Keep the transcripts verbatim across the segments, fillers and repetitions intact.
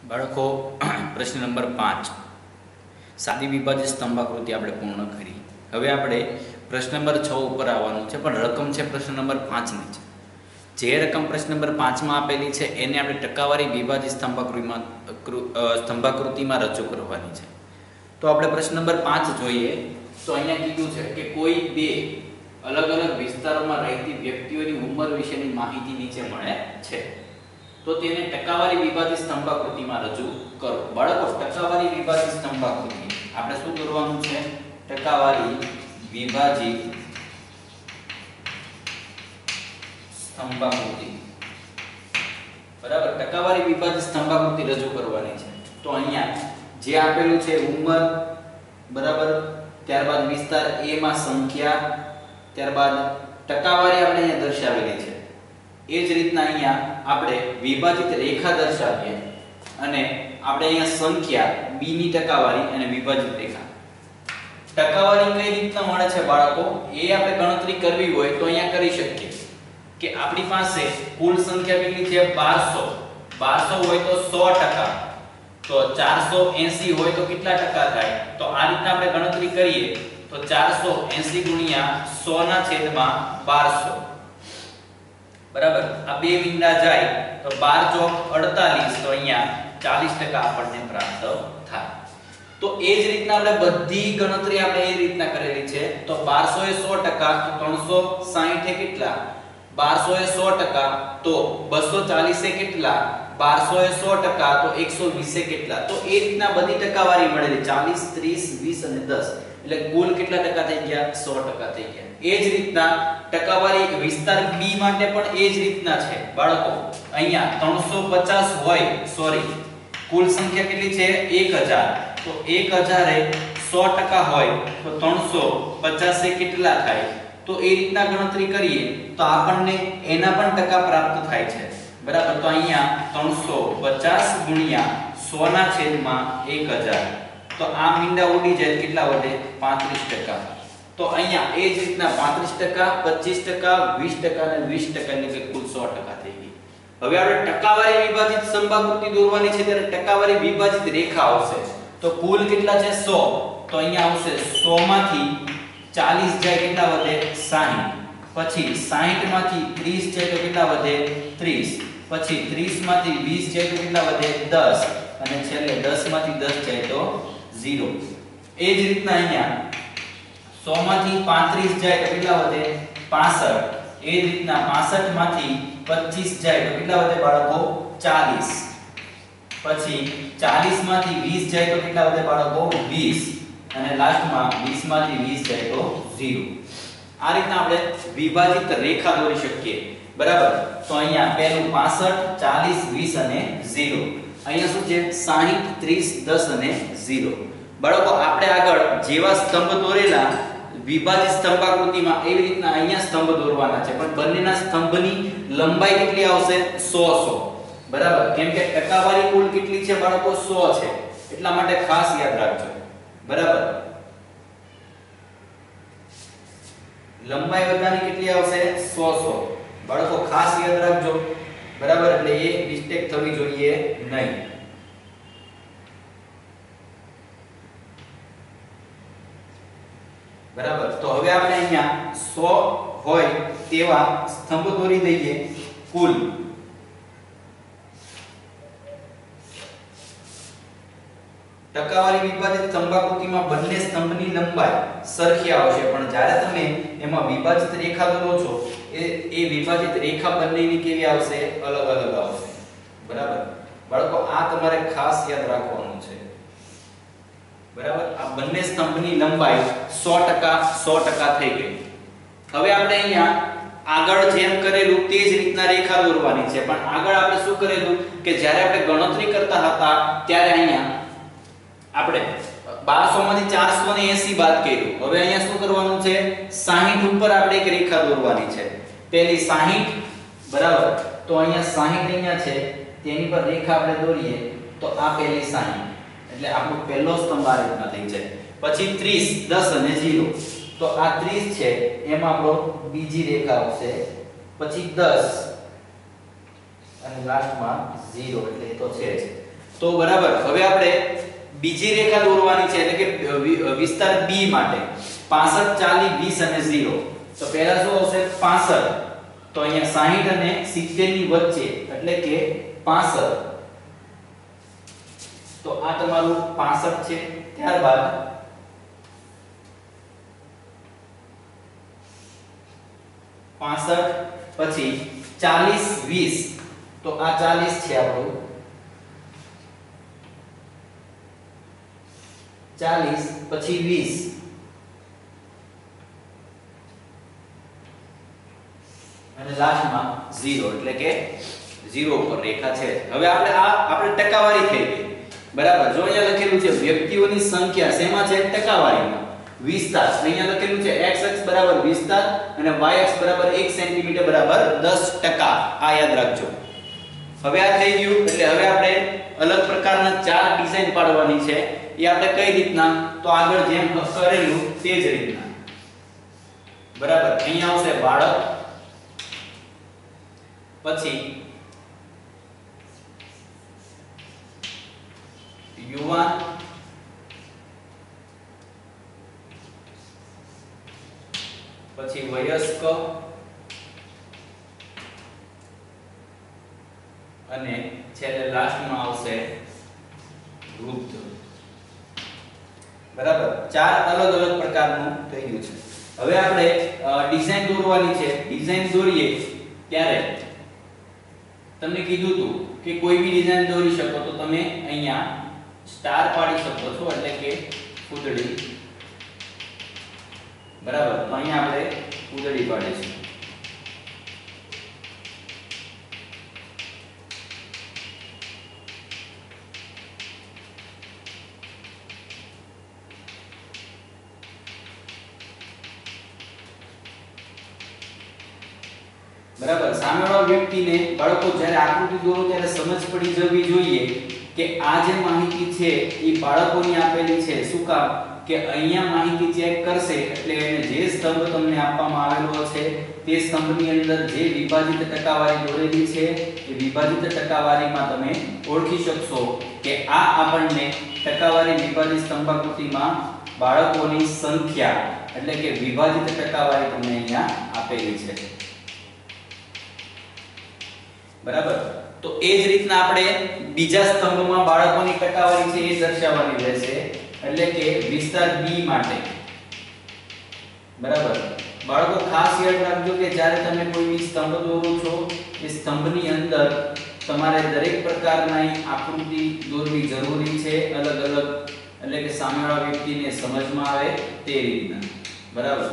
બાળકો પ્રશ્ન નંબર પાંચ સાદી વિભાજિત સ્તંભાકૃતિ આપણે પૂર્ણ કરી. હવે આપણે પ્રશ્ન નંબર છ ઉપર આવવાનું છે, પણ રકમ છે પ્રશ્ન નંબર પાંચની છે. જે રકમ પ્રશ્ન નંબર પાંચમાં આપેલી છે એને આપણે ટકાવારી વિભાજિત સ્તંભાકૃતિમાં સ્તંભાકૃતિમાં રજૂ કરવાની છે. તો આપણે પ્રશ્ન નંબર પાંચ જોઈએ. તો અહીંયા કીધું છે કે કોઈ બે અલગ અલગ વિસ્તારોમાં રહેતી વ્યક્તિઓની ઉંમર વિશેની માહિતી નીચે મળે છે, તો તેને ટકાવારી વિભાજિત સ્તંભાકૃતિમાં રજૂ કરો. બાળકો, ટકાવારી વિભાજિત સ્તંભાકૃતિ આપણે શું કરવાનું છે? ટકાવારી વિભાજિત સ્તંભાકૃતિ, બરાબર, ટકાવારી વિભાજિત સ્તંભાકૃતિ રજૂ કરવાની છે. તો અહીંયા જે આપેલું છે ઉંમર, બરાબર, ત્યારબાદ વિસ્તાર એ માં સંખ્યા, ત્યારબાદ ટકાવારી આપણે અહીંયા દર્શાવેલી છે. એ જ રીતના અહીંયા આપણે વિભાજિત રેખા દર્શાવીએ અને આપણે અહીંયા સંખ્યા b ની ટકાવારી અને વિભાજિત રેખા. ટકાવારી કઈ રીતના મળે છે બાળકો? એ આપણે ગણતરી કરવી હોય તો અહીંયા કરી શકીએ કે આપણી પાસે કુલ સંખ્યા કેટલી છે? બારસો. બારસો હોય તો સો ટકા, તો ચારસો એંસી હોય તો કેટલા ટકા થાય? તો આ રીતના આપણે ગણતરી કરીએ તો ચારસો એંસી ગુણ્યા સો ના છેદમાં બારસો, બરાબર. આ બે મીંડા જાય તો બાર ચોક અડતાલીસ, તો અહીંયા ચાલીસ ટકા આપણને પ્રાપ્ત થાય. તો એ જ રીતના આપણે બધી ગણતરી આપણે એ રીતના કરેલી છે. તો બારસો એ સો ટકા તો ત્રણસો સાહીઠ એ કેટલા? બારસો એ સો ટકા તો બસો ચાલીસ એ કેટલા? બારસો એ સો ટકા તો એકસો વીસ એ કેટલા? તો એ રીતના બધી ટકાવારી મળેલી ચાલીસ, ત્રીસ, વીસ અને દસ, એટલે કુલ કેટલા ટકા થઈ ગયા? સો ટકા થઈ ગયા. એ જ રીતના ટકાવારી વિસ્તાર બી માટે પણ એ જ રીતના છે બાળકો. અહીંયા ત્રણસો પચાસ હોય, સોરી, કુલ સંખ્યા કેટલી છે? એક હજાર. તો એક હજાર એ સો ટકા હોય તો ત્રણસો પચાસ એ કેટલા થાય? તો એ રીતના ગણતરી કરીએ તો આપણને એના પણ ટકા પ્રાપ્ત થાય છે, બરાબર. તો અહીંયા ત્રણસો પચાસ ગુણ્યા સો ના છેદમાં એક હજાર, તો આ મીંડા ઉડી જાય કેટલા વધે? પાંત્રીસ ટકા. તો અહીંયા એ જ રીતના પાંત્રીસ ટકા, પચીસ ટકા, વીસ ટકા અને વીસ ટકા એટલે કે કુલ સો ટકા થઈ ગઈ. હવે આપણે ટકાવારી વિભાજિત સ્તંભાકૃતિ દોરવાની છે ત્યારે ટકાવારી વિભાજિત રેખા આવશે. તો કુલ કેટલા છે? સો. તો અહીંયા આવશે સો માંથી ચાલીસ જાય કેટલા વધે? સાહીઠ. પછી સાહીઠ માંથી ત્રીસ જાય તો કેટલા વધે? ત્રીસ. પછી ત્રીસ માંથી વીસ જાય તો કેટલા વધે? દસ. અને છેલ્લે દસ માંથી દસ જાય તો ઝીરો. એ જ રીતના અહીંયા સો માંથી પાંત્રીસ જાય તો કેટલા વધે? પાસઠ. એ જ રીતના પાસઠ માંથી પચીસ જાય તો કેટલા વધે બાળકો? ચાલીસ. પછી ચાલીસ માંથી વીસ જાય તો કેટલા વધે બાળકો? વીસ. અને લાસ્ટમાં વીસ માંથી વીસ જાય તો ઝીરો. આ રીતના આપણે વિભાજિત રેખા દોરી શકીએ, બરાબર. તો અહીંયા પહેલું પાસઠ, ચાલીસ, વીસ અને ઝીરો. અહીંયા શું છે? સાહીઠ, ત્રીસ, દસ અને ઝીરો. બાળકો, આપણે આગળ જેવા સ્તંભ દોરેલા વિભાજિત સ્તંભાકૃતિમાં એવી રીતના અહીંયા સ્તંભ દોરવાના છે, પણ બંનેના સ્તંભની લંબાઈ કેટલી આવશે? સો સો, બરાબર. કેમ કે ટકાવારી કુલ કેટલી છે બાળકો? સો છે, એટલા માટે ખાસ યાદ રાખજો, બરાબર. લંબાઈ બધાની કેટલી આવશે? સો સો. બાળકો ખાસ યાદ રાખજો, બરાબર. એટલે એ મિસ્ટેક થવી જોઈએ નહીં. બરાબર. તો હવે આપણે અહીંયા સો હોય તેવા સ્તંભ દોરી દઈએ. કુલ ટકાવારી વિભાજિત સ્તંભાકૃતિમાં બંને સ્તંભની લંબાઈ સરખી આવશે, પણ જ્યારે તમે એમાં વિભાજિત રેખા દોરો છો એ એ વિભાજિત રેખા બંનેની કેવી આવશે? અલગ અલગ આવશે, બરાબર. બાળકો, આ તમારે ખાસ યાદ રાખવાનું છે, બરાબર. આ બંને સ્તંભની લંબાઈ સો ટકા સો ટકા થઈ ગઈ. હવે આપણે અહીંયા આગળ જેમ કરેલું તે જ રીતના રેખા દોરવાની છે, પણ આગળ આપણે શું કરેલું કે જ્યારે આપણે ગણતરી કરતા હતા ત્યારે અહીંયા આપણે બારસો માંથી ચારસો એંસી બાદ કર્યું. હવે અહીંયા શું કરવાનું છે? સાહીઠ ઉપર આપણે એક રેખા દોરવાની છે. પહેલી સાહીઠ, બરાબર. તો અહીંયા સાહીઠ અહીંયા છે, તેની પર રેખા આપણે દોરીએ તો આ પહેલી સાહીઠ, એટલે આપણો પહેલો સ્તંભ આ રીતના થઈ જાય. પછી ત્રીસ, દસ અને ઝીરો, તો આ ત્રીસ છે એમાં આપણો બીજી રેખા આવશે. પછી દસ અને લાસ્ટમાં ઝીરો, એટલે એ તો છે જ. તો બરાબર હવે આપણે બીજી રેખા દોરવાની છે એટલે કે વિસ્તાર બી માટે પાસઠ ચાલીસ વીસ અને ઝીરો તો પહેલા શું આવશે પાસઠ તો અહીંયા સાહીઠ અને સિત્તેર ની વચ્ચે એટલે કે પાસઠ તો આ તમારું પાસઠ છે ત્યારબાદ પાસઠ પછી ચાલીસ વીસ તો આ ચાલીસ છે આપણું ચાલીસ પછી વીસ અને લાસ્ટમાં ઝીરો એટલે કે ઝીરો ઉપર રેખા છે હવે આપણે આ આપણે ટકાવારી થઈ ગઈ બરાબર જો અહીંયા લખેલું છે વ્યક્તિઓની સંખ્યા શેમાં છે ટકાવારીમાં વિસ્તાર અહીંયા લખેલું છે x અક્ષ બરાબર વિસ્તાર અને y અક્ષ બરાબર એક સેન્ટીમીટર બરાબર દસ ટકા આ યાદ રાખજો હવે આ થઈ ગયું એટલે હવે આપણે અલગ પ્રકારના ચાર ડિઝાઇન પાડવાની છે એ આપણે કઈ રીતના તો આગળ જેમ કરેલું તે જ રીતના બરાબર અહીંયા આવશે બાળક પછી યુવાન પછી વયસ્ક અને છેલ્લે લાસ્ટમાં આવશે વૃદ્ધ બરાબર ચાર અલગ અલગ પ્રકારનું થઈ ગયું છે હવે આપણે ડિઝાઇન દોરવાની છે ડિઝાઇન દોરીએ ત્યારે તમને કીધું હતું કે કોઈ બી ડિઝાઇન દોરી શકો તો તમે અહીંયા સ્ટાર પાડી શકો છો એટલે કે ફૂદડી બરાબર તો અહીંયા આપણે ફૂદડી પાડીશું બરાબર સામેવાળા વ્યક્તિને બાળકો જ્યારે આકૃતિ દોરો ત્યારે સમજ પડી જવી જોઈએ કે આ જે માહિતી છે એ બાળકોની આપેલી છે શું કામ કે અહીંયા માહિતી ચેક કરશે એટલે એને જે સ્તંભ તમને આપવામાં આવેલો છે તે સ્તંભની અંદર જે વિભાજિત ટકાવારી દોરેલી છે એ વિભાજિત ટકાવારીમાં તમે ઓળખી શકશો કે આ આપણને ટકાવારી વિભાજિત સ્તંભાકૃતિમાં બાળકોની સંખ્યા એટલે કે વિભાજિત ટકાવારી તમને અહીંયા આપેલી છે બરાબર તો એ જ રીતના આપણે બીજા સ્તંભમાં બાળકોની ટકાવારી છે એ દર્શાવવાની રહેશે એટલે કે વિસ્તાર બી માટે બરાબર બાળકો ખાસ યાદ રાખજો કે જ્યારે તમે કોઈ બી સ્તંભ દોરો છો એ સ્તંભની અંદર તમારે દરેક પ્રકારની આકૃતિ દોરવી જરૂરી છે અલગ અલગ એટલે કે સામેવાળા વ્યક્તિને સમજમાં આવે તે રીતના બરાબર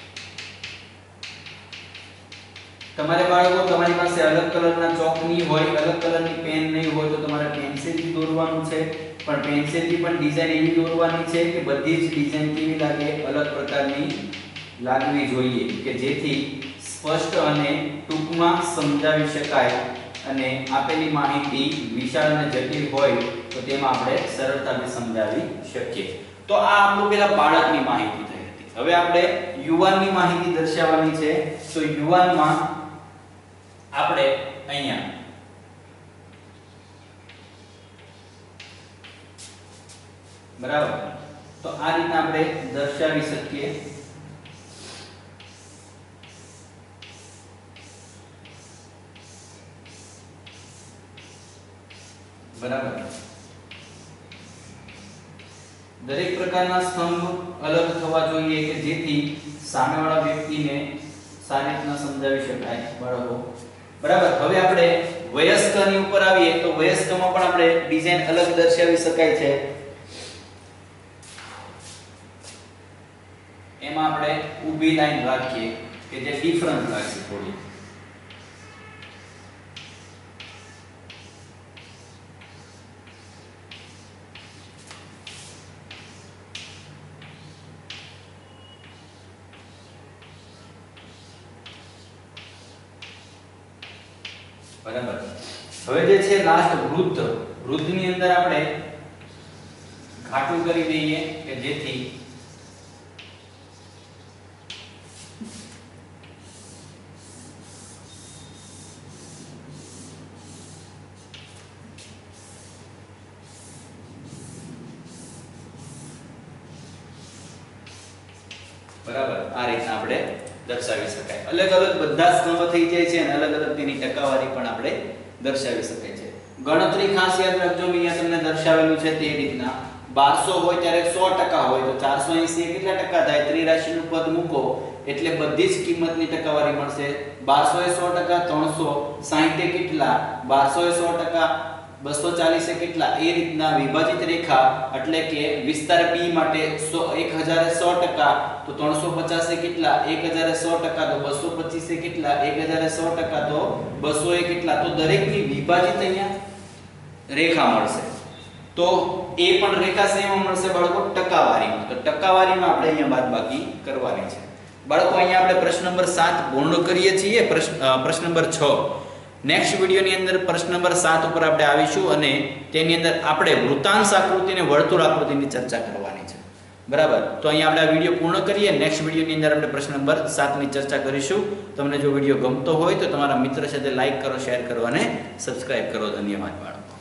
તમારે બાળકો તમારી પાસે અલગ કલરના ચોકની હોય અલગ કલરની પેન નહીં હોય તો તમારે પેન્સિલથી દોરવાનું છે પણ પેન્સિલથી પણ ડિઝાઇન એવી દોરવાની છે કે બધી જ ડિઝાઇન કેવી લાગે અલગ પ્રકારની લાગવી જોઈએ કે જેથી સ્પષ્ટ અને ટૂંકમાં સમજાવી શકાય અને આપેલી માહિતી વિશાળ અને જટિલ હોય તો તેમાં આપણે સરળતાથી સમજાવી શકીએ તો આ આપણું પેલા બાળકની માહિતી થઈ હતી હવે આપણે યુવાનની માહિતી દર્શાવવાની છે તો યુવાનમાં આપણે અહીંયા બરાબર તો આ રીતના આપણે દર્શાવી શકીએ બરાબર દરેક પ્રકારના સ્તંભ અલગ થવા જોઈએ કે જેથી સામેવાળા વ્યક્તિને સારી રીતના સમજાવી શકાય બાળકો બરાબર હવે આપણે વયસ્કની ઉપર આવીએ તો વયસ્કમાં પણ આપણે ડિઝાઇન અલગ દર્શાવી શકાય છે એમાં આપણે ઊભી લાઈન રાખીએ કે જે ડિફરન્સ લાગશે થોડી બરાબર હવે જે છે લાસ્ટ વૃદ્ધ વૃદ્ધની અંદર આપણે ઘાટું કરી દઈએ કે જેથી બરાબર, આ રીતના આપણે દર્શાવી શકાય. અલગ અલગ બધા સ્તંભ થઈ જાય છે અને અલગ અલગ તેની ટકાવારી પણ આપણે દર્શાવી શકાય છે. ગણતરી ખાસ યાદ રાખજો, અહીંયા તમને દર્શાવેલું છે તે રીતના બારસો હોય ત્યારે સો ટકા હોય તો ચારસો એંસી એ કેટલા ટકા થાય? ત્રિરાશિનું પદ મૂકો એટલે બધી જ કિંમતની ટકાવારી મળશે. બારસો એ સો ટકા, ત્રણસો સાહીઠ એ કેટલા? બારસો એ સો ટકા, બસો ચાલીસ એ કેટલા? એ રીતના વિભાજિત રેખા એટલે કે વિસ્તાર બી માટે એક હજાર એ સો ટકા તો ત્રણસો પચાસ એ કેટલા? એક હજાર એ સો ટકા તો બસો પચીસ એ કેટલા? એક હજાર એ સો ટકા તો બસો એ કેટલા? તો દરેકની વિભાજિત અહીંયા રેખા મળશે. તો એ પણ રેખા શેમાં મળશે બાળકો? ટકાવારીમાં. તો ટકાવારીમાં આપણે અહીંયા બાદબાકી કરવાની છે. બાળકો અહીંયા આપણે પ્રશ્ન નંબર સાત પૂર્ણ કરીએ છીએ. પ્રશ્ન પ્રશ્ન નંબર છ નેક્સ્ટ વિડિયોની અંદર પ્રશ્ન નંબર સાત ઉપર આપણે આવીશું અને તેની અંદર આપણે વૃત્તાંશ આકૃતિ અને વર્તુળ આકૃતિની ચર્ચા કરવાની છે. બરાબર, તો અહીંયા આપણે આ વિડિયો પૂર્ણ કરીએ. નેક્સ્ટ વિડિયોની અંદર આપણે પ્રશ્ન નંબર સાત ની ચર્ચા કરીશું. તમને જો વિડિયો ગમતો હોય તો તમારા મિત્ર સાથે લાઈક કરો, શેર કરો અને સબસ્ક્રાઇબ કરો. ધન્યવાદ બાળકો.